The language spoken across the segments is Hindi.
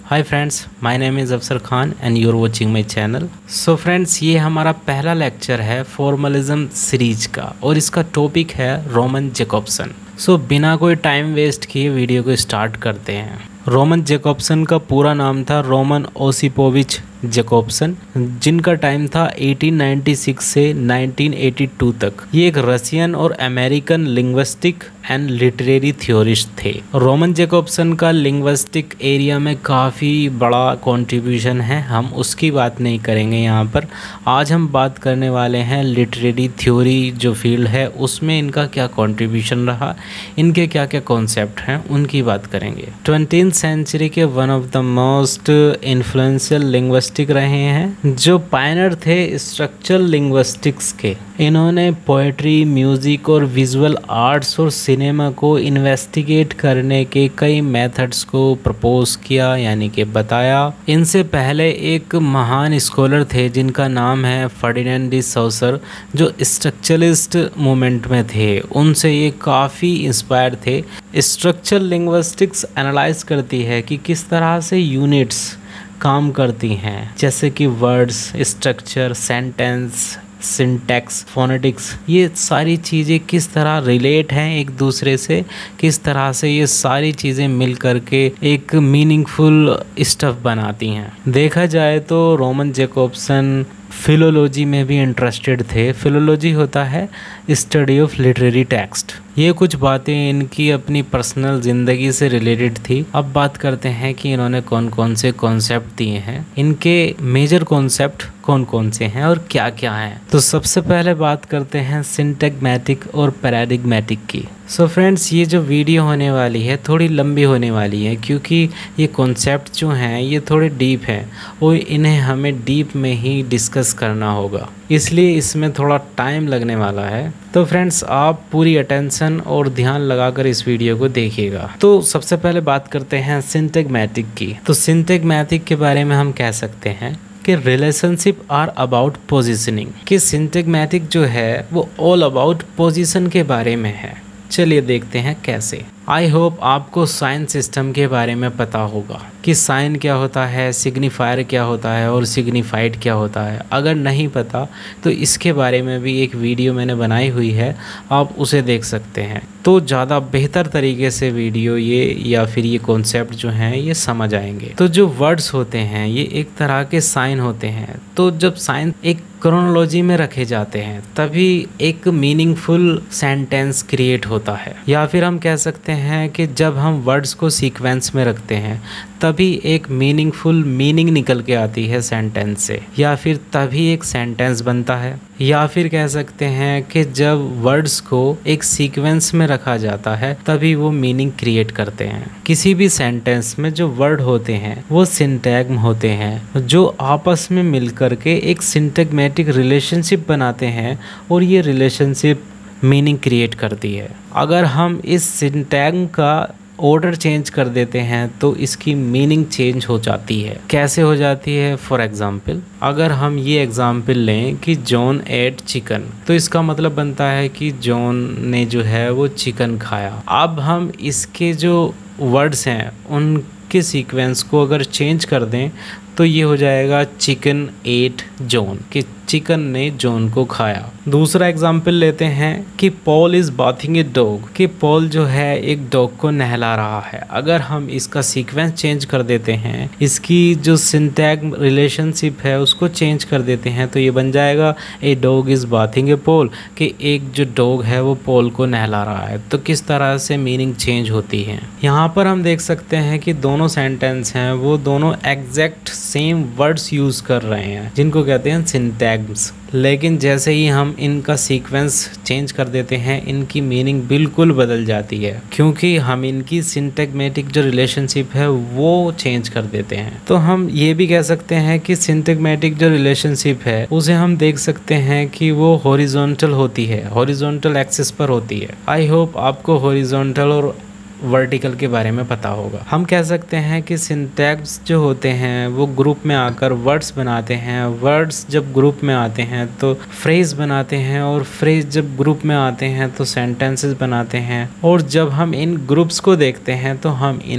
Hi friends, my name is Afsar Khan and you are watching my channel. So friends, ये हमारा पहला लेक्चर है फॉर्मलिज्म सीरीज का और इसका टॉपिक है रोमन जैकोब्सन। सो बिना कोई टाइम वेस्ट किए वीडियो को स्टार्ट करते हैं। रोमन जैकोब्सन का पूरा नाम था रोमन ओसिपोविच जैकोब्सन, जिनका टाइम था 1896 से 1982 तक। ये एक रशियन और American linguistic and literary theorist थे। रोमन जैकोब्सन का लिंग्विस्टिक एरिया में काफ़ी बड़ा कंट्रीब्यूशन है, हम उसकी बात नहीं करेंगे यहाँ पर। आज हम बात करने वाले हैं लिटरेरी थ्योरी जो फील्ड है उसमें इनका क्या कंट्रीब्यूशन रहा, इनके क्या क्या कॉन्सेप्ट हैं उनकी बात करेंगे। 20th सेंचुरी के one of the most influential linguistic रहे हैं, जो पायनर थे स्ट्रक्चरल लिंग्विस्टिक्स के। इन्होंने पोएट्री, म्यूज़िक और विजुअल आर्ट्स और सिनेमा को इन्वेस्टिगेट करने के कई मेथड्स को प्रपोज किया, यानी कि बताया। इनसे पहले एक महान स्कॉलर थे जिनका नाम है फर्डिनेंड डी सॉसर, जो स्ट्रक्चरलिस्ट मूवमेंट में थे। उनसे ये काफ़ी इंस्पायर थे। स्ट्रक्चरल लिंग्विस्टिक्स एनालाइज करती है कि किस तरह से यूनिट्स काम करती हैं, जैसे कि words, structure, sentence, syntax, phonetics, ये सारी चीज़ें किस तरह रिलेट हैं एक दूसरे से, किस तरह से ये सारी चीज़ें मिल करके एक मीनिंगफुल स्टफ बनाती हैं। देखा जाए तो रोमन जैकोब्सन फिलोलॉजी में भी इंटरेस्टेड थे। फिलोलॉजी होता है स्टडी ऑफ लिटरेरी टेक्स्ट। ये कुछ बातें इनकी अपनी पर्सनल ज़िंदगी से रिलेटेड थी। अब बात करते हैं कि इन्होंने कौन कौन से कॉन्सेप्ट दिए हैं, इनके मेजर कॉन्सेप्ट कौन कौन से हैं और क्या क्या हैं। तो सबसे पहले बात करते हैं सिंटैग्मेटिक और पैराडिग्मेटिक की। सो फ्रेंड्स, ये जो वीडियो होने वाली है थोड़ी लंबी होने वाली है, क्योंकि ये कॉन्सेप्ट जो हैं ये थोड़े डीप हैं और इन्हें हमें डीप में ही डिस्कस करना होगा, इसलिए इसमें थोड़ा टाइम लगने वाला है। तो फ्रेंड्स, आप पूरी अटेंशन और ध्यान लगाकर इस वीडियो को देखिएगा। तो सबसे पहले बात करते हैं सिंटैग्मेटिक की। तो सिंटैग्मेटिक के बारे में हम कह सकते हैं कि रिलेशनशिप आर अबाउट पोजीशनिंग, कि सिंटैग्मेटिक जो है वो ऑल अबाउट पोजीशन के बारे में है। चलिए देखते हैं कैसे। आई होप आपको साइन सिस्टम के बारे में पता होगा कि साइन क्या होता है, सिग्निफायर क्या होता है और सिग्निफाइड क्या होता है। अगर नहीं पता तो इसके बारे में भी एक वीडियो मैंने बनाई हुई है, आप उसे देख सकते हैं। तो ज़्यादा बेहतर तरीके से वीडियो ये या फिर ये कॉन्सेप्ट जो हैं ये समझ आएंगे। तो जो वर्ड्स होते हैं ये एक तरह के साइन होते हैं। तो जब साइन एक क्रोनोलॉजी में रखे जाते हैं तभी एक मीनिंगफुल सेंटेंस क्रिएट होता है, या फिर हम कह सकते हैं कि जब हम वर्ड्स को सीक्वेंस में रखते हैं तभी एक मीनिंगफुल मीनिंग निकल के आती है सेंटेंस से, या फिर तभी एक सेंटेंस बनता है। या फिर कह सकते हैं कि जब वर्ड्स को एक सीक्वेंस में रखा जाता है तभी वो मीनिंग क्रिएट करते हैं। किसी भी सेंटेंस में जो वर्ड होते हैं वो सिंटैग्म होते हैं, जो आपस में मिलकर के एक सिंटैग्मेटिक रिलेशनशिप बनाते हैं और ये रिलेशनशिप मीनिंग क्रिएट करती है। अगर हम इस सिंटैग्म का ऑर्डर चेंज कर देते हैं तो इसकी मीनिंग चेंज हो जाती है। कैसे हो जाती है? फॉर एग्जाम्पल, अगर हम ये एग्जाम्पल लें कि जॉन एट चिकन, तो इसका मतलब बनता है कि जॉन ने जो है वो चिकन खाया। अब हम इसके जो वर्ड्स हैं उनके सीक्वेंस को अगर चेंज कर दें तो ये हो जाएगा चिकन एट जॉन, कि चिकन ने जॉन को खाया। दूसरा एग्जाम्पल लेते हैं कि Paul is bathing a dog, कि पॉल जो है एक डॉग को नहला रहा है। अगर हम इसका सीक्वेंस चेंज कर देते हैं, इसकी जो सिंटैग्म रिलेशनशिप है उसको चेंज कर देते हैं, तो ये बन जाएगा a dog is bathing a Paul, कि एक जो डॉग है वो पॉल को नहला रहा है। तो किस तरह से मीनिंग चेंज होती है। यहाँ पर हम देख सकते हैं कि दोनों सेंटेंस हैं वो दोनों एग्जैक्ट सेम वर्ड्स यूज़ कर रहे हैं जिनको कहते हैं सिंटैग्म्स, लेकिन जैसे ही हम इनका सीक्वेंस चेंज कर देते हैं इनकी मीनिंग बिल्कुल बदल जाती है, क्योंकि हम इनकी सिंटैग्मेटिक जो रिलेशनशिप है वो चेंज कर देते हैं। तो हम ये भी कह सकते हैं कि सिंटैग्मेटिक जो रिलेशनशिप है उसे हम देख सकते हैं कि वो हॉरिजॉन्टल होती है, हॉरिजॉन्टल एक्सिस पर होती है। आई होप आपको हॉरिजॉन्टल और वर्टिकल के बारे में पता होगा। हम कह सकते हैं कि सिंटैक्स जो होते हैं वो ग्रुप में आकर वर्ड्स बनाते हैं, वर्ड्स जब ग्रुप में आते हैं तो फ्रेज बनाते हैं, और फ्रेज जब ग्रुप में आते हैं तो सेंटेंसेस बनाते हैं, और जब हम इन ग्रुप्स को देखते हैं तो हम इन्हें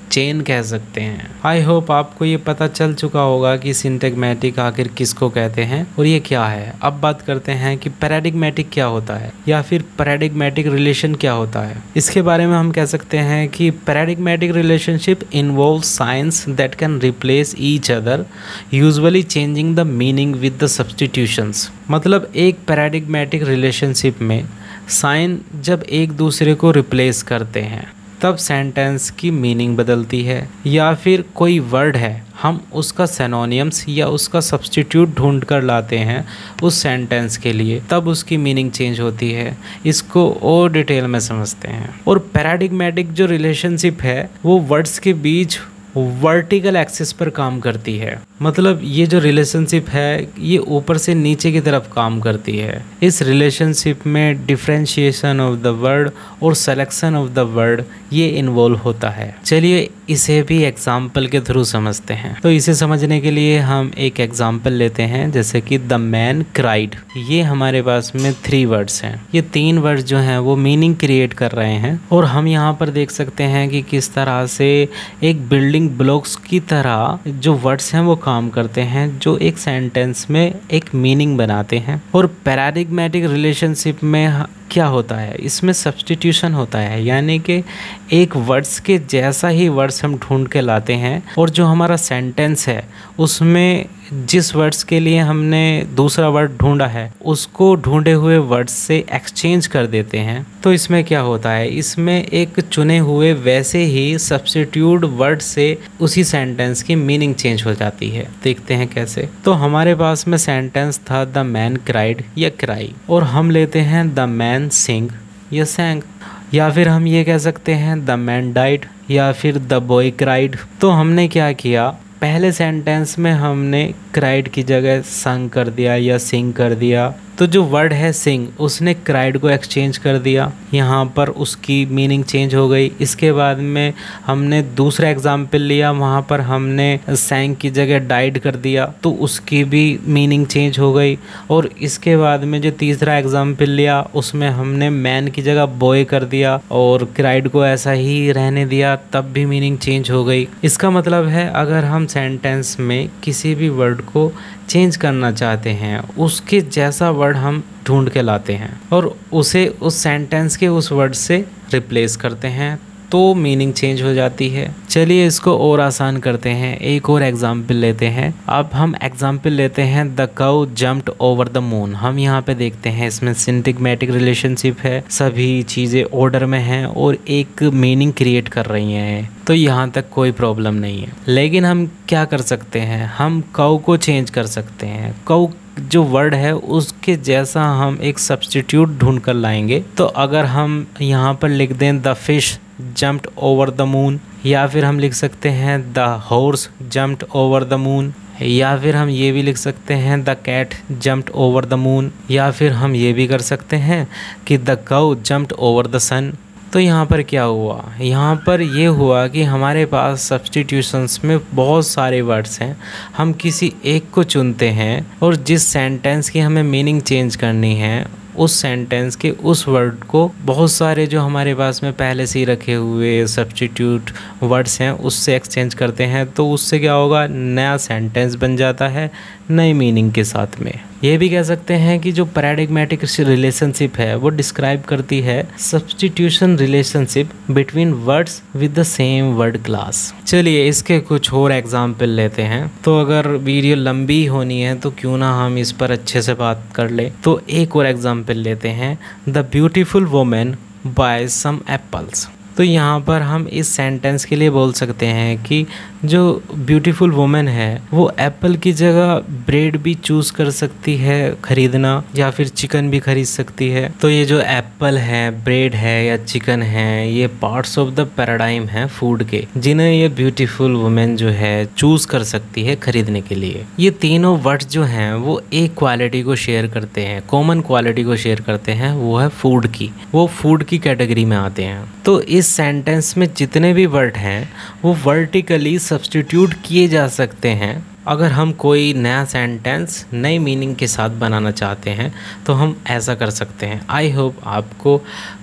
चेन कह सकते हैं। आई होप आपको ये पता चल चुका होगा कि सिंटैग्मेटिक आखिर किसको कहते हैं और ये क्या है। अब बात करते हैं कि पैराडिग्मेटिक क्या होता है या फिर पैराडिग्मेटिक रिलेशन क्या होता है। इसके बारे में हम कह सकते हैं कि paradigmatic relationship involve signs that can replace each other, usually changing the meaning with the substitutions. मतलब एक पैराडिग्मेटिक रिलेशनशिप में साइन जब एक दूसरे को रिप्लेस करते हैं तब सेंटेंस की मीनिंग बदलती है, या फिर कोई वर्ड है हम उसका सिनोनिम्स या उसका सब्स्टिट्यूट ढूंढ कर लाते हैं उस सेंटेंस के लिए, तब उसकी मीनिंग चेंज होती है। इसको और डिटेल में समझते हैं। और पैराडिग्मेटिक जो रिलेशनशिप है वो वर्ड्स के बीच वर्टिकल एक्सिस पर काम करती है। मतलब ये जो रिलेशनशिप है ये ऊपर से नीचे की तरफ काम करती है। इस रिलेशनशिप में डिफरेंशिएशन ऑफ द वर्ड और सिलेक्शन ऑफ द वर्ड ये इन्वॉल्व होता है। चलिए इसे भी एग्जाम्पल के थ्रू समझते हैं। तो इसे समझने के लिए हम एक एग्जाम्पल लेते हैं, जैसे कि द मैन क्राइड। ये हमारे पास में 3 वर्ड्स हैं। ये 3 वर्ड्स जो हैं वो मीनिंग क्रिएट कर रहे हैं और हम यहाँ पर देख सकते हैं कि किस तरह से एक बिल्डिंग ब्लॉक्स की तरह जो वर्ड्स हैं वो काम करते हैं, जो एक सेंटेंस में एक मीनिंग बनाते हैं। और पैराडिग्मेटिक रिलेशनशिप में क्या होता है, इसमें सब्स्टिट्यूशन होता है, यानी कि एक वर्ड्स के जैसा ही वर्ड्स हम ढूंढ के लाते हैं और जो हमारा सेंटेंस है उसमें जिस वर्ड्स के लिए हमने दूसरा वर्ड ढूंढा है उसको ढूंढे हुए वर्ड्स से एक्सचेंज कर देते हैं। तो इसमें क्या होता है, इसमें एक चुने हुए वैसे ही सब्स्टिट्यूट वर्ड से उसी सेंटेंस की मीनिंग चेंज हो जाती है। देखते हैं कैसे। तो हमारे पास में सेंटेंस था द मैन क्राइड या क्राई, और हम लेते हैं द मैन सिंग या सैंग, या फिर हम ये कह सकते हैं द मैन डाइड या फिर द बॉय क्राइड। तो हमने क्या किया, पहले सेंटेंस में हमने क्राइड की जगह संग कर दिया या सिंग कर दिया। तो जो वर्ड है सिंग उसने क्राइड को एक्सचेंज कर दिया, यहाँ पर उसकी मीनिंग चेंज हो गई। इसके बाद में हमने दूसरा एग्जाम्पल लिया, वहाँ पर हमने सैंग की जगह डाइड कर दिया तो उसकी भी मीनिंग चेंज हो गई। और इसके बाद में जो तीसरा एग्जाम्पल लिया उसमें हमने मैन की जगह बॉय कर दिया और क्राइड को ऐसा ही रहने दिया, तब भी मीनिंग चेंज हो गई। इसका मतलब है अगर हम सेंटेंस में किसी भी वर्ड को चेंज करना चाहते हैं उसके जैसा वर्ड हम ढूंढ के लाते हैं और उसे उस सेंटेंस के उस वर्ड से रिप्लेस करते हैं तो मीनिंग चेंज हो जाती है। चलिए इसको और आसान करते हैं, एक और एग्जाम्पल लेते हैं। अब हम एग्जाम्पल लेते हैं the cow jumped over the moon. हम यहाँ पे देखते हैं इसमें सिंटैग्मेटिक रिलेशनशिप है, सभी चीज़ें ऑर्डर में हैं और एक मीनिंग क्रिएट कर रही हैं, तो यहाँ तक कोई प्रॉब्लम नहीं है। लेकिन हम क्या कर सकते हैं, हम काउ को चेंज कर सकते हैं। काउ जो वर्ड है उसके जैसा हम एक सब्स्टिट्यूट ढूंढ कर लाएंगे। तो अगर हम यहाँ पर लिख दें the fish jumped over the moon, या फिर हम लिख सकते हैं the horse jumped over the moon, या फिर हम ये भी लिख सकते हैं the cat jumped over the moon, या फिर हम ये भी कर सकते हैं कि the cow jumped over the sun. तो यहाँ पर क्या हुआ, यहाँ पर ये हुआ कि हमारे पास सब्स्टिट्यूशंस में बहुत सारे वर्ड्स हैं, हम किसी एक को चुनते हैं और जिस सेंटेंस की हमें मीनिंग चेंज करनी है उस सेंटेंस के उस वर्ड को बहुत सारे जो हमारे पास में पहले से ही रखे हुए सब्स्टिट्यूट वर्ड्स हैं उससे एक्सचेंज करते हैं। तो उससे क्या होगा, नया सेंटेंस बन जाता है नई मीनिंग के साथ में। ये भी कह सकते हैं कि जो पैराडिग्मेटिक रिलेशनशिप है वो डिस्क्राइब करती है substitution relationship between words with the same word class. चलिए इसके कुछ और एग्जाम्पल लेते हैं। तो अगर वीडियो लंबी होनी है तो क्यों ना हम इस पर अच्छे से बात कर ले। तो एक और एग्जाम्पल लेते हैं the beautiful woman buy some apples. तो यहाँ पर हम इस सेंटेंस के लिए बोल सकते हैं कि जो ब्यूटीफुल वुमेन है वो एप्पल की जगह ब्रेड भी चूज़ कर सकती है खरीदना, या फिर चिकन भी खरीद सकती है। तो ये जो एप्पल है, ब्रेड है या चिकन है, ये पार्ट्स ऑफ द पैराडाइम है फूड के, जिन्हें ये ब्यूटीफुल वुमेन जो है चूज़ कर सकती है खरीदने के लिए। ये तीनों वर्ड्स जो हैं वो एक क्वालिटी को शेयर करते हैं, कॉमन क्वालिटी को शेयर करते हैं, वो है फूड की। वो फूड की कैटेगरी में आते हैं। तो इस सेंटेंस में जितने भी वर्ड हैं वो वर्टिकली सब्स्टिट्यूट किए जा सकते हैं। अगर हम कोई नया सेंटेंस नई मीनिंग के साथ बनाना चाहते हैं तो हम ऐसा कर सकते हैं। आई होप आपको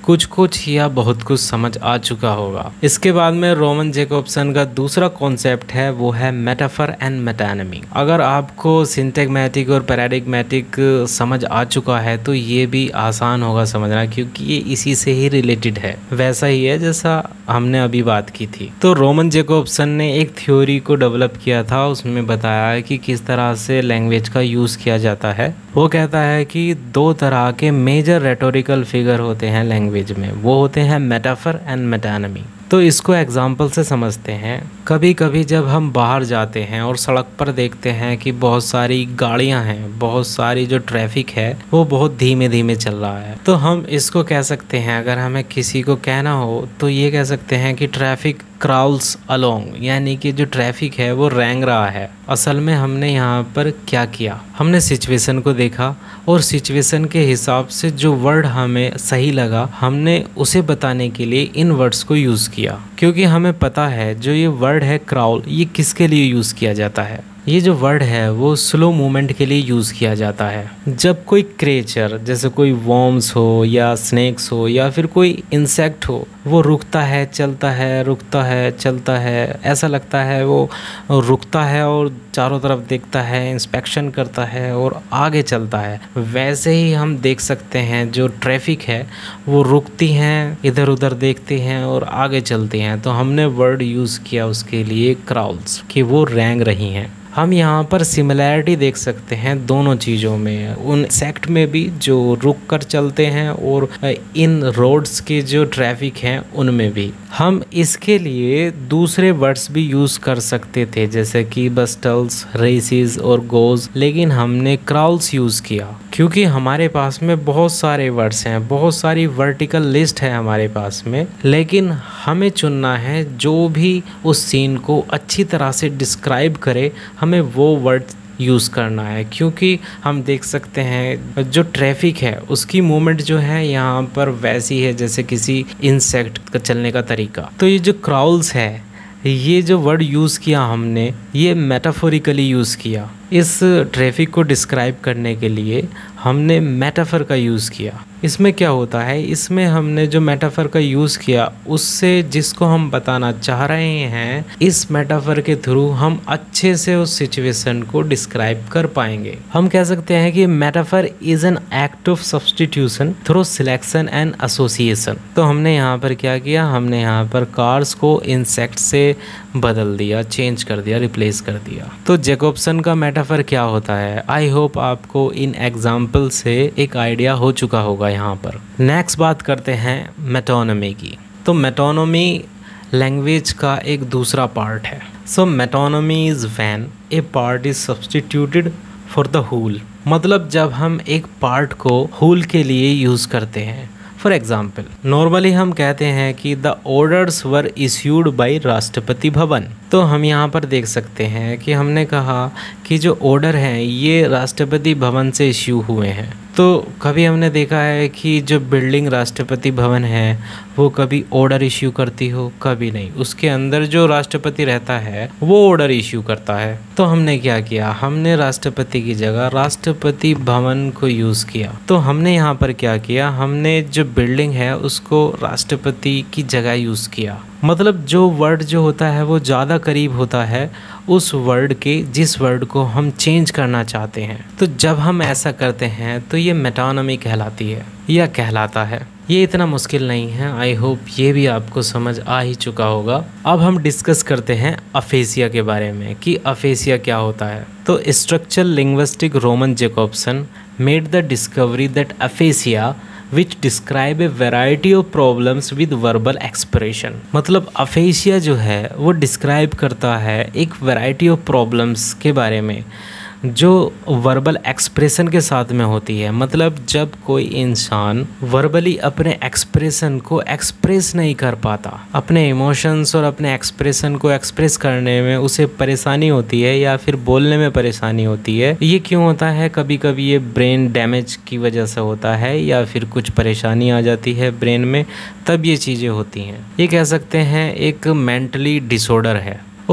कुछ कुछ या बहुत कुछ समझ आ चुका होगा। इसके बाद में रोमन जैकobson का दूसरा कॉन्सेप्ट है, वो है मेटाफर एंड मेटानिमी। अगर आपको सिंटैग्मेटिक और पैराडिग्मेटिक समझ आ चुका है तो ये भी आसान होगा समझना, क्योंकि ये इसी से ही रिलेटेड है, वैसा ही है जैसा हमने अभी बात की थी। तो रोमन जैकobson ने एक थ्योरी को डेवलप किया था, उसमें बताया है कि किस तरह से लैंग्वेज का यूज़ किया जाता है। वो कहता है कि दो तरह के मेजर रेटोरिकल फिगर होते हैं लैंग्वेज में, वो होते हैं मेटाफर एंड मेटानिमी। तो इसको एग्जाम्पल से समझते हैं। कभी कभी जब हम बाहर जाते हैं और सड़क पर देखते हैं कि बहुत सारी गाड़ियां हैं, बहुत सारी जो ट्रैफिक है वो बहुत धीमे धीमे चल रहा है, तो हम इसको कह सकते हैं, अगर हमें किसी को कहना हो तो ये कह सकते हैं कि ट्रैफिक क्राउल्स अलोंग, यानी कि जो ट्रैफिक है वो रेंग रहा है। असल में हमने यहाँ पर क्या किया, हमने सिचुएशन को देखा और सिचुएशन के हिसाब से जो वर्ड हमें सही लगा हमने उसे बताने के लिए इन वर्ड्स को यूज़ किया, क्योंकि हमें पता है जो ये वर्ड है क्राउल, ये किसके लिए यूज़ किया जाता है। ये जो वर्ड है वो स्लो मूवमेंट के लिए यूज़ किया जाता है। जब कोई क्रिएचर जैसे कोई वॉर्म्स हो या स्नेक्स हो या फिर कोई इंसेक्ट हो, वो रुकता है चलता है, रुकता है चलता है, ऐसा लगता है वो रुकता है और चारों तरफ देखता है, इंस्पेक्शन करता है और आगे चलता है, वैसे ही हम देख सकते हैं जो ट्रैफिक है वो रुकती हैं, इधर उधर देखते हैं और आगे चलते हैं। तो हमने वर्ड यूज़ किया उसके लिए क्राउल्स, कि वो रेंग रही हैं। हम यहाँ पर सिमिलैरिटी देख सकते हैं दोनों चीज़ों में, उन इंसेक्ट में भी जो रुक कर चलते हैं और इन रोड्स के जो ट्रैफिक हैं उनमें भी। हम इसके लिए दूसरे वर्ड्स भी यूज़ कर सकते थे जैसे कि बस्टल्स, रेसिस और गोज, लेकिन हमने क्राउल्स यूज़ किया क्योंकि हमारे पास में बहुत सारे वर्ड्स हैं, बहुत सारी वर्टिकल लिस्ट है हमारे पास में, लेकिन हमें चुनना है जो भी उस सीन को अच्छी तरह से डिस्क्राइब करे, हमें वो वर्ड यूज़ करना है। क्योंकि हम देख सकते हैं जो ट्रैफिक है उसकी मूवमेंट जो है यहाँ पर वैसी है जैसे किसी इंसेक्ट का चलने का तरीका। तो ये जो क्राउल्स है, ये जो वर्ड यूज़ किया हमने, ये मेटाफोरिकली यूज़ किया। इस ट्रैफिक को डिस्क्राइब करने के लिए हमने मेटाफर का यूज़ किया। इसमें क्या होता है, इसमें हमने जो मेटाफर का यूज़ किया उससे जिसको हम बताना चाह रहे हैं, इस मेटाफर के थ्रू हम अच्छे से उस सिचुएशन को डिस्क्राइब कर पाएंगे। हम कह सकते हैं कि metaphor is an act of substitution through selection and association. तो हमने यहाँ पर क्या किया, हमने यहाँ पर कार्स को इंसेक्ट से बदल दिया, चेंज कर दिया, रिप्लेस कर दिया। तो जैकobson का मेटाफर क्या होता है, आई होप आपको इन एग्जाम्पल से एक आइडिया हो चुका होगा। यहाँ पर नेक्स्ट बात करते हैं मेटोनमी की। तो मेटोनमी लैंग्वेज का एक दूसरा पार्ट है। So metonymy is when a part is substituted for the whole, मतलब जब हम एक पार्ट को होल के लिए यूज़ करते हैं। फॉर एग्जाम्पल, नॉर्मली हम कहते हैं कि the orders were issued by Rashtrapati Bhavan. तो हम यहाँ पर देख सकते हैं कि हमने कहा कि जो ऑर्डर हैं ये राष्ट्रपति भवन से इश्यू हुए हैं। तो कभी हमने देखा है कि जो बिल्डिंग राष्ट्रपति भवन है वो कभी ऑर्डर इश्यू करती हो, कभी नहीं, उसके अंदर जो राष्ट्रपति रहता है वो ऑर्डर इश्यू करता है। तो हमने क्या किया, हमने राष्ट्रपति की जगह राष्ट्रपति भवन को यूज़ किया। तो हमने यहाँ पर क्या किया, हमने जो बिल्डिंग है उसको राष्ट्रपति की जगह यूज़ किया। मतलब जो वर्ड जो होता है वो ज़्यादा करीब होता है उस वर्ड के जिस वर्ड को हम चेंज करना चाहते हैं। तो जब हम ऐसा करते हैं तो ये मेटोनमी कहलाती है या कहलाता है। ये इतना मुश्किल नहीं है, आई होप ये भी आपको समझ आ ही चुका होगा। अब हम डिस्कस करते हैं अफेसिया के बारे में कि अफेसिया क्या होता है। तो structural linguistic Roman Jakobson made the discovery that aphasia which describe a variety of problems with verbal expression। मतलब अफेसिया जो है वो डिस्क्राइब करता है एक वैरायटी ऑफ प्रॉब्लम्स के बारे में जो वर्बल एक्सप्रेशन के साथ में होती है। मतलब जब कोई इंसान वर्बली अपने एक्सप्रेशन को एक्सप्रेस नहीं कर पाता, अपने इमोशंस और अपने एक्सप्रेशन को एक्सप्रेस करने में उसे परेशानी होती है या फिर बोलने में परेशानी होती है। ये क्यों होता है, कभी कभी ये ब्रेन डैमेज की वजह से होता है या फिर कुछ परेशानी आ जाती है ब्रेन में, तब ये चीज़ें होती हैं। ये कह सकते हैं एक मेंटली डिसऑर्डर है। और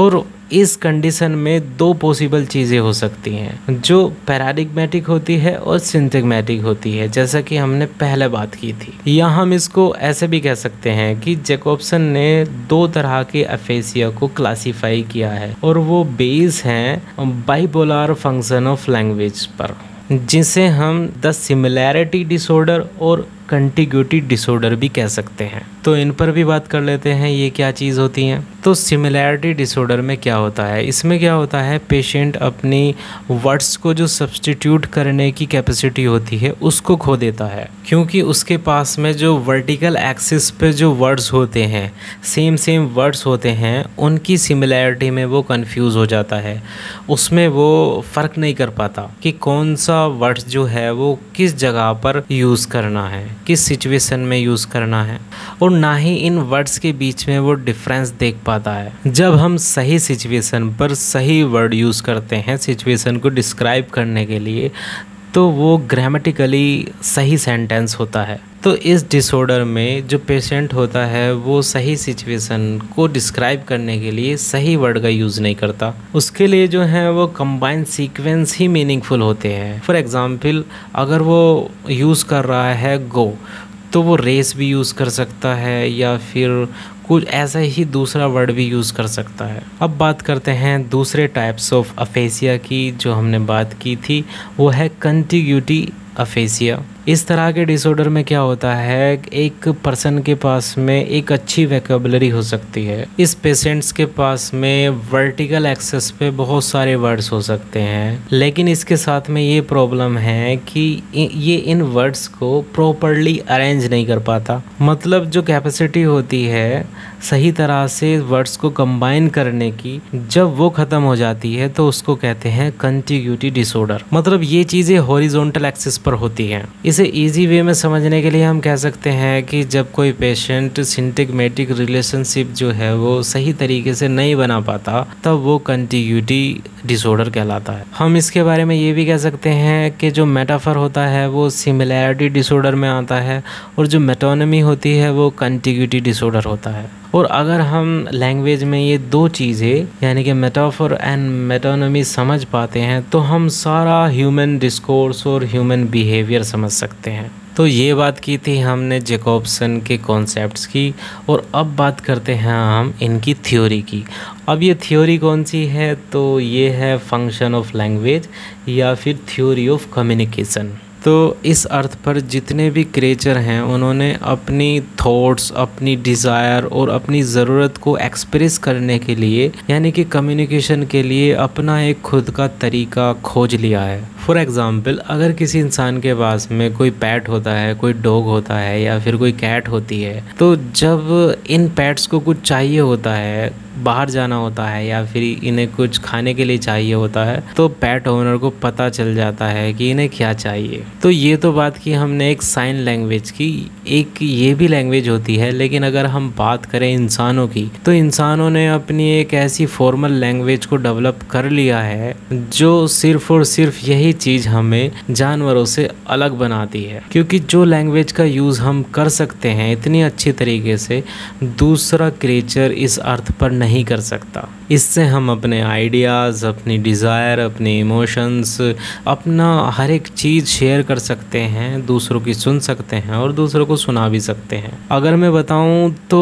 इस कंडीशन में दो पॉसिबल चीज़ें हो सकती हैं, जो पैराडिग्मेटिक होती है और सिंटैग्मेटिक होती है, जैसा कि हमने पहले बात की थी। या हम इसको ऐसे भी कह सकते हैं कि जैकोब्सन ने दो तरह के अफेसिया को क्लासिफाई किया है और वो बेस हैं बाइपोलर फंक्शन ऑफ लैंग्वेज पर, जिसे हम द सिमिलैरिटी डिसऑर्डर और कंटिग्यूटी डिसऑर्डर भी कह सकते हैं। तो इन पर भी बात कर लेते हैं, ये क्या चीज़ होती हैं। तो सिमिलैरिटी डिसऑर्डर में क्या होता है, इसमें क्या होता है, पेशेंट अपनी वर्ड्स को जो सब्स्टिट्यूट करने की कैपेसिटी होती है उसको खो देता है, क्योंकि उसके पास में जो वर्टिकल एक्सिस पे जो वर्ड्स होते हैं, सेम वर्ड्स होते हैं, उनकी सिमिलैरिटी में वो कंफ्यूज हो जाता है। उसमें वो फ़र्क नहीं कर पाता कि कौन सा वर्ड्स जो है वो किस जगह पर यूज़ करना है, किस सिचुएशन में यूज़ करना है, और ना ही इन वर्ड्स के बीच में वो डिफरेंस देख पाता है। जब हम सही सिचुएशन पर सही वर्ड यूज़ करते हैं सिचुएशन को डिस्क्राइब करने के लिए, तो वो ग्रामेटिकली सही सेंटेंस होता है। तो इस डिसऑर्डर में जो पेशेंट होता है वो सही सिचुएशन को डिस्क्राइब करने के लिए सही वर्ड का यूज़ नहीं करता। उसके लिए जो है वो कंबाइंड सीक्वेंस ही मीनिंगफुल होते हैं। फॉर एग्ज़ाम्पल, अगर वो यूज़ कर रहा है गो, तो वो रेस भी यूज़ कर सकता है या फिर कुछ ऐसा ही दूसरा वर्ड भी यूज़ कर सकता है। अब बात करते हैं दूसरे टाइप्स ऑफ अफेसिया की जो हमने बात की थी, वो है कंटिग्यूटी अफेसिया। इस तरह के डिसऑर्डर में क्या होता है, एक पर्सन के पास में एक अच्छी वोकैबुलरी हो सकती है, इस पेशेंट्स के पास में वर्टिकल एक्सेस पे बहुत सारे वर्ड्स हो सकते हैं, लेकिन इसके साथ में ये प्रॉब्लम है कि ये इन वर्ड्स को प्रॉपरली अरेंज नहीं कर पाता। मतलब जो कैपेसिटी होती है सही तरह से वर्ड्स को कंबाइन करने की, जब वो ख़त्म हो जाती है तो उसको कहते हैं कंटिग्यूटी डिसऑर्डर। मतलब ये चीज़ें हॉरिजॉन्टल एक्सिस पर होती हैं। इसे इजी वे में समझने के लिए हम कह सकते हैं कि जब कोई पेशेंट सिंटैग्मेटिक रिलेशनशिप जो है वो सही तरीके से नहीं बना पाता, तब वो कंटिग्यूटी डिसऑर्डर कहलाता है। हम इसके बारे में ये भी कह सकते हैं कि जो मेटाफर होता है वो सिमिलैरिटी डिसऑर्डर में आता है, और जो मेटोनिमी होती है वो कंटिग्यूटी डिसऑर्डर होता है। और अगर हम लैंग्वेज में ये दो चीज़ें यानी कि मेटाफर एंड मेटोनिमी समझ पाते हैं, तो हम सारा ह्यूमन डिस्कोर्स और ह्यूमन बिहेवियर समझ सकते हैं। तो ये बात की थी हमने जैकोब्सन के कॉन्सेप्ट्स की, और अब बात करते हैं हम इनकी थ्योरी की। अब ये थ्योरी कौन सी है, तो ये है फंक्शन ऑफ लैंग्वेज या फिर थ्योरी ऑफ कम्युनिकेशन। तो इस अर्थ पर जितने भी क्रिएचर हैं उन्होंने अपनी थॉट्स, अपनी डिज़ायर और अपनी ज़रूरत को एक्सप्रेस करने के लिए यानी कि कम्युनिकेशन के लिए अपना एक खुद का तरीका खोज लिया है। फॉर एग्ज़ाम्पल, अगर किसी इंसान के पास में कोई पेट होता है, कोई डॉग होता है या फिर कोई कैट होती है, तो जब इन पेट्स को कुछ चाहिए होता है, बाहर जाना होता है या फिर इन्हें कुछ खाने के लिए चाहिए होता है, तो पेट ओनर को पता चल जाता है कि इन्हें क्या चाहिए। तो ये तो बात की हमने एक साइन लैंग्वेज की, एक ये भी लैंग्वेज होती है। लेकिन अगर हम बात करें इंसानों की, तो इंसानों ने अपनी एक ऐसी फॉर्मल लैंग्वेज को डेवलप कर लिया है जो सिर्फ और सिर्फ यही चीज़ हमें जानवरों से अलग बनाती है, क्योंकि जो लैंग्वेज का यूज़ हम कर सकते हैं इतनी अच्छी तरीके से दूसरा क्रिएचर इस अर्थ पर नहीं कर सकता। इससे हम अपने आइडियाज़, अपनी डिज़ायर, अपने इमोशंस, अपना हर एक चीज़ शेयर कर सकते हैं, दूसरों की सुन सकते हैं और दूसरों को सुना भी सकते हैं। अगर मैं बताऊं तो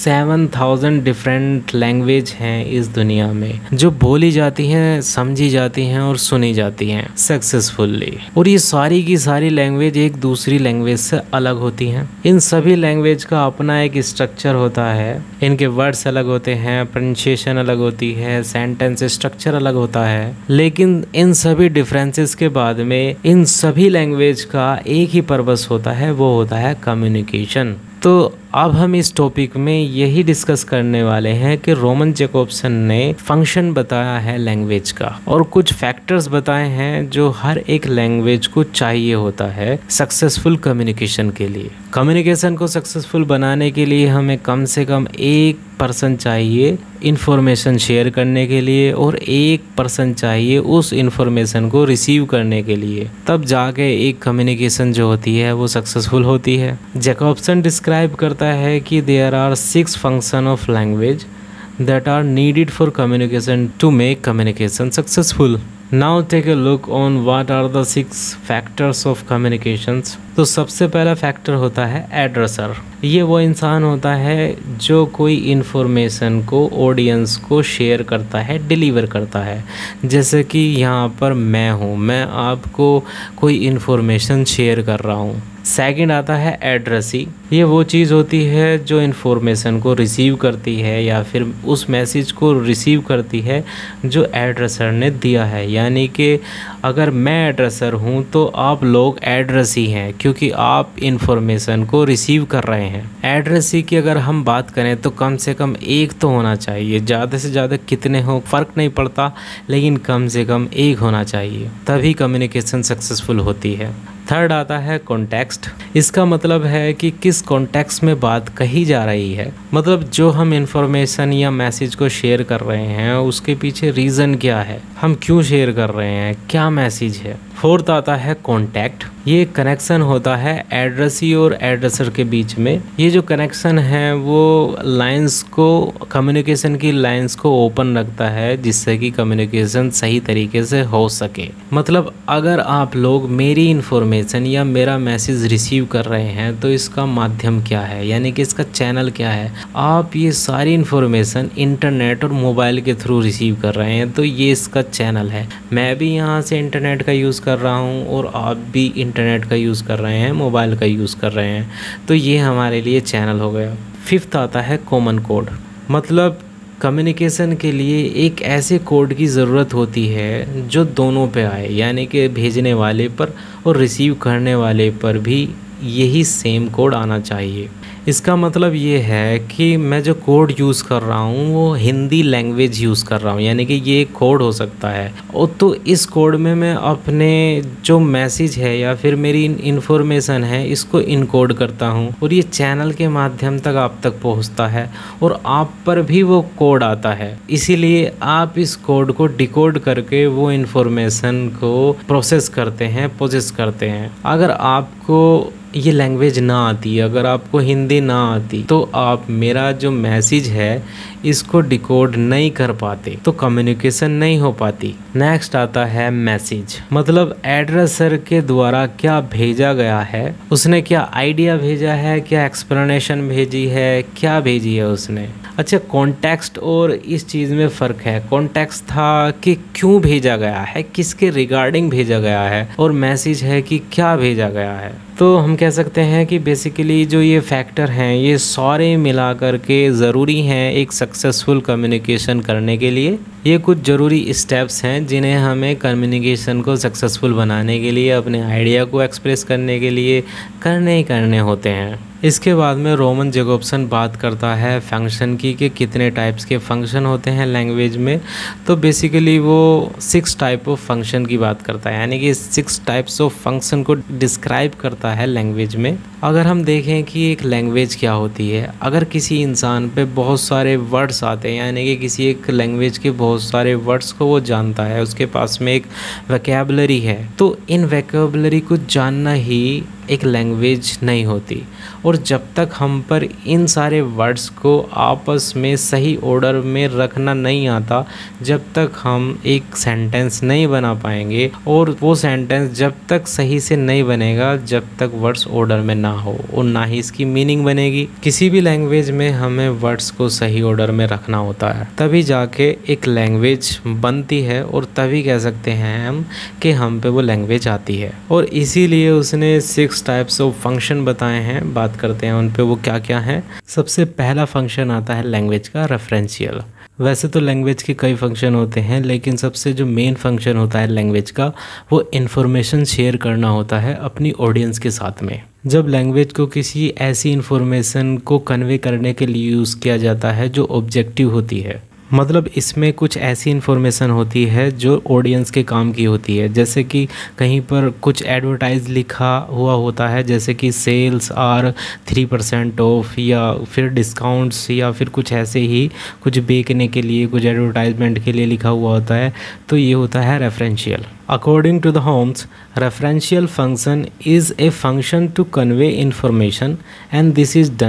7000 डिफरेंट लैंग्वेज हैं इस दुनिया में जो बोली जाती हैं, समझी जाती हैं और सुनी जाती हैं सक्सेसफुली। और ये सारी की सारी लैंग्वेज एक दूसरी लैंग्वेज से अलग होती हैं। इन सभी लैंग्वेज का अपना एक स्ट्रक्चर होता है, इनके वर्ड्स अलग होते हैं, प्रोनाउंसिएशन अलग होती है, सेंटेंस स्ट्रक्चर अलग होता है। लेकिन इन सभी डिफरेंसेस के बाद में इन सभी लैंग्वेज का एक ही पर्पस होता है, वो होता है कम्युनिकेशन। तो अब हम इस टॉपिक में यही डिस्कस करने वाले हैं कि रोमन जैकोब्सन ने फंक्शन बताया है लैंग्वेज का और कुछ फैक्टर्स बताए हैं जो हर एक लैंग्वेज को चाहिए होता है सक्सेसफुल कम्युनिकेशन के लिए। कम्युनिकेशन को सक्सेसफुल बनाने के लिए हमें कम से कम एक पर्सन चाहिए इन्फॉर्मेशन शेयर करने के लिए और एक पर्सन चाहिए उस इन्फॉर्मेशन को रिसीव करने के लिए, तब जाके एक कम्युनिकेशन जो होती है वो सक्सेसफुल होती है। जैकोब्सन डिस्क्राइब करता है कि there are 6 function of language that are needed for communication to make communication successful. Now take a look on what are the 6 factors of communications. तो सबसे पहला फैक्टर होता है एड्रेसर। ये वो इंसान होता है जो कोई इन्फॉर्मेशन को ऑडियंस को शेयर करता है, डिलीवर करता है। जैसे कि यहाँ पर मैं हूँ, मैं आपको कोई इन्फॉर्मेशन शेयर कर रहा हूँ। सेकंड आता है एड्रेसी। ये वो चीज़ होती है जो इन्फॉर्मेशन को रिसीव करती है या फिर उस मैसेज को रिसीव करती है जो एड्रेसर ने दिया है। यानी कि अगर मैं एड्रेसर हूँ तो आप लोग एड्रेसी हैं, क्योंकि आप इन्फॉर्मेशन को रिसीव कर रहे हैं। एड्रेसी की अगर हम बात करें तो कम से कम एक तो होना चाहिए, ज़्यादा से ज़्यादा कितने हो फ़र्क नहीं पड़ता, लेकिन कम से कम एक होना चाहिए, तभी कम्युनिकेशन सक्सेसफुल होती है। थर्ड आता है कॉन्टेक्स्ट। इसका मतलब है कि किस कॉन्टेक्स्ट में बात कही जा रही है, मतलब जो हम इन्फॉर्मेशन या मैसेज को शेयर कर रहे हैं उसके पीछे रीज़न क्या है, हम क्यों शेयर कर रहे हैं, क्या मैसेज है। फोर्थ आता है कॉन्टैक्ट। ये कनेक्शन होता है एड्रेसी और एड्रेसर के बीच में। ये जो कनेक्शन है वो लाइंस को, कम्युनिकेशन की लाइंस को ओपन रखता है जिससे कि कम्युनिकेशन सही तरीके से हो सके। मतलब अगर आप लोग मेरी इन्फॉर्मेशन या मेरा मैसेज रिसीव कर रहे हैं तो इसका माध्यम क्या है, यानी कि इसका चैनल क्या है। आप ये सारी इन्फॉर्मेशन इंटरनेट और मोबाइल के थ्रू रिसीव कर रहे हैं तो ये इसका चैनल है। मैं भी यहाँ से इंटरनेट का यूज़ कर रहा हूँ और आप भी इंटरनेट का यूज़ कर रहे हैं, मोबाइल का यूज़ कर रहे हैं, तो ये हमारे लिए चैनल हो गया। फिफ्थ आता है कॉमन कोड। मतलब कम्युनिकेशन के लिए एक ऐसे कोड की ज़रूरत होती है जो दोनों पे आए, यानी कि भेजने वाले पर और रिसीव करने वाले पर भी यही सेम कोड आना चाहिए। इसका मतलब ये है कि मैं जो कोड यूज़ कर रहा हूँ वो हिंदी लैंग्वेज यूज़ कर रहा हूँ, यानी कि ये एक कोड हो सकता है और तो इस कोड में मैं अपने जो मैसेज है या फिर मेरी इन्फॉर्मेशन है इसको इनकोड करता हूँ और ये चैनल के माध्यम तक आप तक पहुँचता है और आप पर भी वो कोड आता है। इसीलिए आप इस कोड को डिकोड करके वो इन्फॉर्मेशन को प्रोसेस करते हैं, प्रोसेस करते हैं। अगर आपको ये लैंग्वेज ना आती, अगर आपको हिंदी ना आती तो आप मेरा जो मैसेज है इसको डिकोड नहीं कर पाते, तो कम्युनिकेशन नहीं हो पाती। नेक्स्ट आता है मैसेज। मतलब एड्रेसर के द्वारा क्या भेजा गया है, उसने क्या आइडिया भेजा है, क्या एक्सप्लेनेशन भेजी है, क्या भेजी है उसने। अच्छा, कॉन्टेक्स्ट और इस चीज़ में फ़र्क है। कॉन्टेक्स्ट था कि क्यों भेजा गया है, किसके रिगार्डिंग भेजा गया है, और मैसेज है कि क्या भेजा गया है। तो हम कह सकते हैं कि बेसिकली जो ये फैक्टर हैं ये सारे मिला कर के ज़रूरी हैं एक सक्सेसफुल कम्युनिकेशन करने के लिए। ये कुछ ज़रूरी स्टेप्स हैं जिन्हें हमें कम्युनिकेशन को सक्सेसफुल बनाने के लिए, अपने आइडिया को एक्सप्रेस करने के लिए करने ही करने होते हैं। इसके बाद में रोमन जैकोब्सन बात करता है फंक्शन की कि कितने टाइप्स के फंक्शन होते हैं लैंग्वेज में। तो बेसिकली वो 6 टाइप ऑफ फंक्शन की बात करता है, यानी कि 6 टाइप्स ऑफ फंक्शन को डिस्क्राइब करता है लैंग्वेज में। अगर हम देखें कि एक लैंग्वेज क्या होती है, अगर किसी इंसान पे बहुत सारे वर्ड्स आते हैं, यानी कि किसी एक लैंग्वेज के बहुत सारे वर्ड्स को वो जानता है, उसके पास में एक वोकैबुलरी है, तो इन वोकैबुलरी को जानना ही एक लैंग्वेज नहीं होती। और जब तक हम पर इन सारे वर्ड्स को आपस में सही ऑर्डर में रखना नहीं आता, जब तक हम एक सेंटेंस नहीं बना पाएंगे, और वो सेंटेंस जब तक सही से नहीं बनेगा जब तक वर्ड्स ऑर्डर में ना हो, और ना ही इसकी मीनिंग बनेगी। किसी भी लैंग्वेज में हमें वर्ड्स को सही ऑर्डर में रखना होता है, तभी जाके एक लैंग्वेज बनती है, और तभी कह सकते हैं हम कि हम पे वो लैंग्वेज आती है। और इसीलिए उसने 6 टाइप्स ऑफ फंक्शन बताए हैं। बात करते हैं उन पे वो क्या क्या हैं। सबसे पहला फंक्शन आता है लैंग्वेज का रेफरेंशियल। वैसे तो लैंग्वेज के कई फंक्शन होते हैं, लेकिन सबसे जो मेन फंक्शन होता है लैंग्वेज का वो इन्फॉर्मेशन शेयर करना होता है अपनी ऑडियंस के साथ में। जब लैंग्वेज को किसी ऐसी इन्फॉर्मेशन को कन्वे करने के लिए यूज़ किया जाता है जो ऑब्जेक्टिव होती है, मतलब इसमें कुछ ऐसी इन्फॉर्मेशन होती है जो ऑडियंस के काम की होती है। जैसे कि कहीं पर कुछ एडवर्टाइज लिखा हुआ होता है, जैसे कि सेल्स आर 3% ऑफ, या फिर डिस्काउंट्स, या फिर कुछ ऐसे ही कुछ बेचने के लिए, कुछ एडवर्टाइजमेंट के लिए लिखा हुआ होता है, तो ये होता है referential. According to the Holmes, referential function is a function to convey information and this is done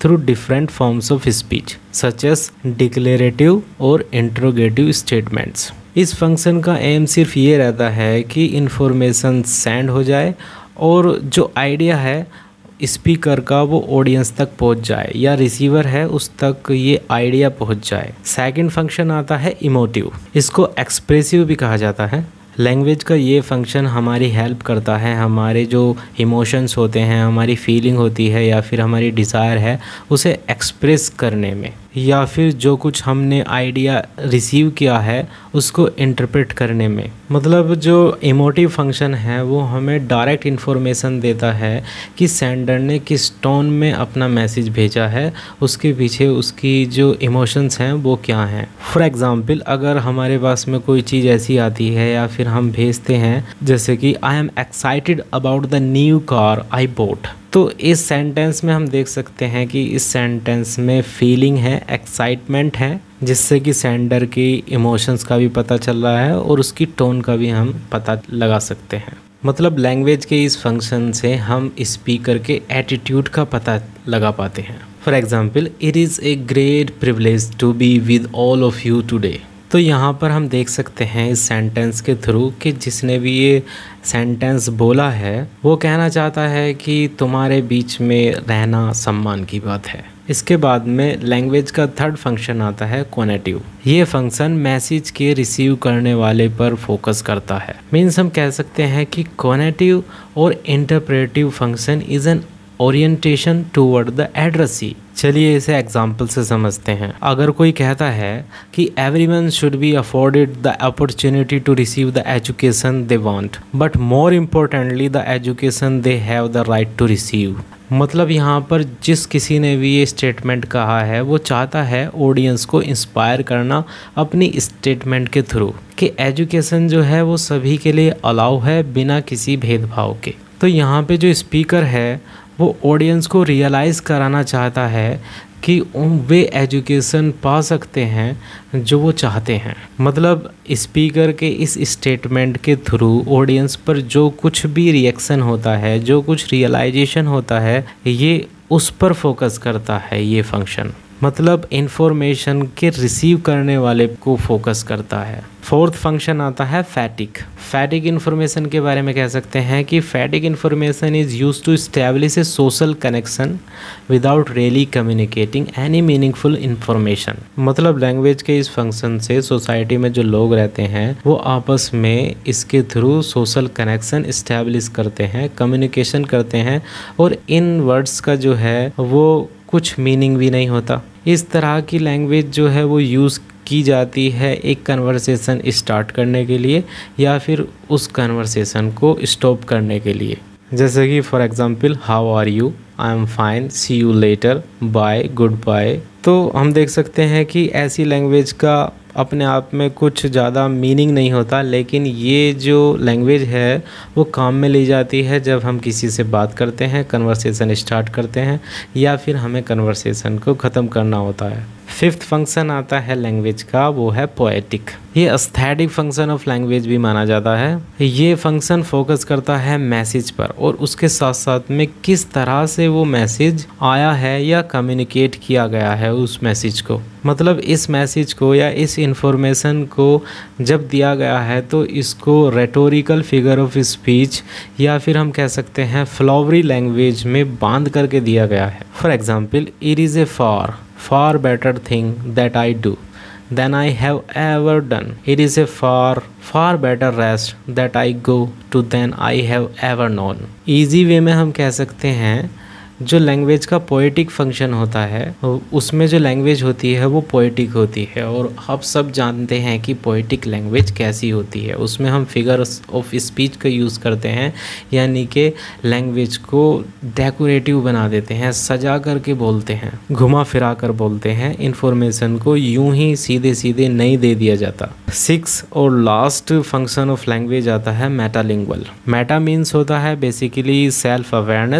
through different forms of speech such as declarative और इंट्रोगेटिव स्टेटमेंट्स। इस फंक्शन का एम सिर्फ ये रहता है कि इंफॉर्मेशन सेंड हो जाए और जो आइडिया है स्पीकर का वो ऑडियंस तक पहुंच जाए या रिसीवर है उस तक ये आइडिया पहुंच जाए। सेकंड फंक्शन आता है इमोटिव, इसको एक्सप्रेसिव भी कहा जाता है। लैंग्वेज का ये फंक्शन हमारी हेल्प करता है हमारे जो इमोशंस होते हैं, हमारी फीलिंग होती है या फिर हमारी डिज़ायर है उसे एक्सप्रेस करने में, या फिर जो कुछ हमने आइडिया रिसीव किया है उसको इंटरप्रेट करने में। मतलब जो इमोटिव फंक्शन है वो हमें डायरेक्ट इन्फॉर्मेशन देता है कि सेंडर ने किस टोन में अपना मैसेज भेजा है, उसके पीछे उसकी जो इमोशंस हैं वो क्या हैं। फॉर एग्ज़ाम्पल, अगर हमारे पास में कोई चीज़ ऐसी आती है या फिर हम भेजते हैं जैसे कि I am excited about the new car I bought, तो इस सेंटेंस में हम देख सकते हैं कि इस सेंटेंस में फीलिंग है, एक्साइटमेंट है, जिससे कि सेंडर की इमोशंस का भी पता चल रहा है और उसकी टोन का भी हम पता लगा सकते हैं। मतलब लैंग्वेज के इस फंक्शन से हम स्पीकर के एटीट्यूड का पता लगा पाते हैं। For example, it is a great privilege to be with all of you today. तो यहाँ पर हम देख सकते हैं इस सेंटेंस के थ्रू कि जिसने भी ये सेंटेंस बोला है वो कहना चाहता है कि तुम्हारे बीच में रहना सम्मान की बात है। इसके बाद में लैंग्वेज का थर्ड फंक्शन आता है कोनेटिव। ये फंक्शन मैसेज के रिसीव करने वाले पर फोकस करता है। मीन्स हम कह सकते हैं कि कोनेटिव और interpretive function is an orientation toward the addressee. चलिए इसे एग्जाम्पल से समझते हैं। अगर कोई कहता है कि everyone should be afforded the opportunity to receive the education they want, but more importantly the education they have the right to receive. मतलब यहाँ पर जिस किसी ने भी ये स्टेटमेंट कहा है वो चाहता है ऑडियंस को इंस्पायर करना अपनी स्टेटमेंट के थ्रू कि एजुकेशन जो है वो सभी के लिए अलाउ है बिना किसी भेदभाव के। तो यहाँ पे जो स्पीकर है वो ऑडियंस को रियलाइज़ कराना चाहता है कि वे एजुकेशन पा सकते हैं जो वो चाहते हैं। मतलब स्पीकर के इस स्टेटमेंट के थ्रू ऑडियंस पर जो कुछ भी रिएक्शन होता है, जो कुछ रियलाइजेशन होता है, ये उस पर फोकस करता है ये फंक्शन। मतलब इंफॉर्मेशन के रिसीव करने वाले को फोकस करता है। फोर्थ फंक्शन आता है फैटिक। फैटिक इन्फॉर्मेशन के बारे में कह सकते हैं कि phatic information is used to establish a social connection without really communicating any meaningful information. मतलब लैंग्वेज के इस फंक्शन से सोसाइटी में जो लोग रहते हैं वो आपस में इसके थ्रू सोशल कनेक्शन एस्टैब्लिश करते हैं, कम्युनिकेशन करते हैं और इन वर्ड्स का जो है वो कुछ मीनिंग भी नहीं होता। इस तरह की लैंग्वेज जो है वो यूज़ की जाती है एक कन्वर्सेशन स्टार्ट करने के लिए या फिर उस कन्वर्सेशन को स्टॉप करने के लिए। जैसे कि for example, how are you, I am fine, see you later, bye, good bye. तो हम देख सकते हैं कि ऐसी लैंग्वेज का अपने आप में कुछ ज़्यादा मीनिंग नहीं होता, लेकिन ये जो लैंग्वेज है वो काम में ली जाती है जब हम किसी से बात करते हैं, कन्वर्सेशन स्टार्ट करते हैं या फिर हमें कन्वर्सेशन को ख़त्म करना होता है। फिफ्थ फंक्शन आता है लैंग्वेज का, वो है पोएटिक। ये एस्थेटिक फंक्शन ऑफ लैंग्वेज भी माना जाता है। ये फंक्शन फोकस करता है मैसेज पर और उसके साथ साथ में किस तरह से वो मैसेज आया है या कम्युनिकेट किया गया है उस मैसेज को। मतलब इस मैसेज को या इस इंफॉर्मेशन को जब दिया गया है तो इसको रेटोरिकल फिगर ऑफ स्पीच या फिर हम कह सकते हैं फ्लावरी लैंग्वेज में बांध करके दिया गया है। For example, it is a far better thing that I do than I have ever done. It is a far better rest that I go to than I have ever known. Easy way में हम कह सकते हैं जो लैंग्वेज का पोएटिक फंक्शन होता है उसमें जो लैंग्वेज होती है वो पोएटिक होती है और आप सब जानते हैं कि पोएटिक लैंग्वेज कैसी होती है। उसमें हम फिगर्स ऑफ स्पीच का यूज़ करते हैं, यानी कि लैंग्वेज को डेकोरेटिव बना देते हैं, सजा करके बोलते हैं, घुमा फिरा कर बोलते हैं। इन्फॉर्मेशन को यूं ही सीधे सीधे नहीं दे दिया जाता। सिक्स और लास्ट फंक्शन ऑफ लैंग्वेज आता है मेटालिंगुअल। मेटा मीन्स होता है basically self awareness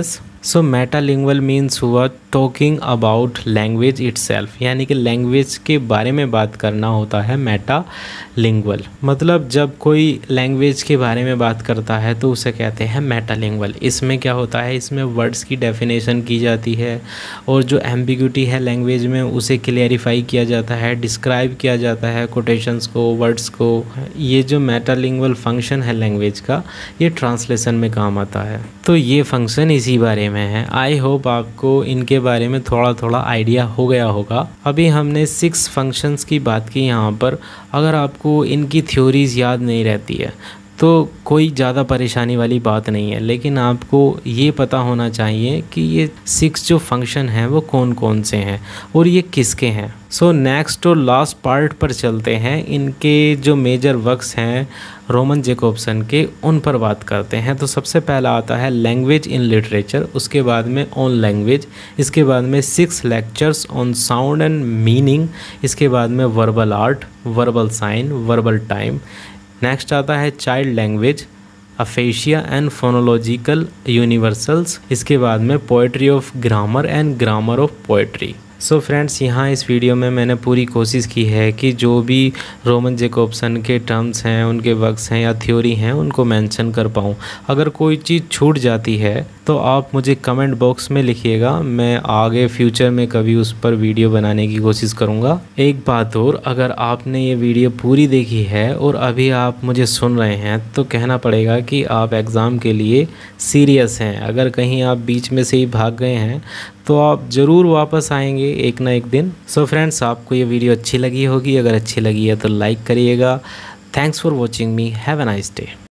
so metalingual means हुआ टॉकिंग अबाउट लैंग्वेज इटसेल्फ, यानी कि लैंग्वेज के बारे में बात करना होता है मेटालिंगुअल। मतलब जब कोई लैंग्वेज के बारे में बात करता है तो उसे कहते हैं मेटालिंगुअल। इसमें क्या होता है, इसमें वर्ड्स की डेफिनेशन की जाती है और जो एम्बिग्यूटी है लैंग्वेज में उसे क्लियरिफाई किया जाता है, डिस्क्राइब किया जाता है कोटेशंस को, वर्ड्स को। ये जो मेटालिंगुअल फंक्शन है लैंग्वेज का, ये ट्रांसलेशन में काम आता है। तो ये फंक्शन इसी बारे में है। आई होप आपको इनके बारे में थोड़ा थोड़ा आइडिया हो गया होगा। अभी हमने 6 फंक्शंस की बात की यहाँ पर। अगर आपको इनकी थ्योरीज याद नहीं रहती है तो कोई ज़्यादा परेशानी वाली बात नहीं है, लेकिन आपको ये पता होना चाहिए कि ये 6 जो फंक्शन हैं वो कौन कौन से हैं और ये किसके हैं। सो नेक्स्ट और लास्ट पार्ट पर चलते हैं। इनके जो मेजर वर्क्स हैं रोमन जैकोब्सन के, उन पर बात करते हैं। तो सबसे पहला आता है लैंग्वेज इन लिटरेचर, उसके बाद में ऑन लैंग्वेज, इसके बाद में 6 lectures on sound and meaning, इसके बाद में verbal art, verbal sign, verbal time. Next आता है child language, aphasia and phonological universals, इसके बाद में poetry of grammar and grammar of poetry. So friends, यहाँ इस वीडियो में मैंने पूरी कोशिश की है कि जो भी रोमन जैकोब्सन के टर्म्स हैं, उनके वर्क्स हैं या थ्योरी हैं, उनको मेंशन कर पाऊँ। अगर कोई चीज़ छूट जाती है तो आप मुझे कमेंट बॉक्स में लिखिएगा, मैं आगे फ्यूचर में कभी उस पर वीडियो बनाने की कोशिश करूँगा। एक बात और, अगर आपने ये वीडियो पूरी देखी है और अभी आप मुझे सुन रहे हैं तो कहना पड़ेगा कि आप एग्ज़ाम के लिए सीरियस हैं। अगर कहीं आप बीच में से ही भाग गए हैं तो आप ज़रूर वापस आएंगे एक ना एक दिन। सो फ्रेंड्स, आपको ये वीडियो अच्छी लगी होगी। अगर अच्छी लगी है तो लाइक करिएगा। Thanks for watching me. Have a nice day.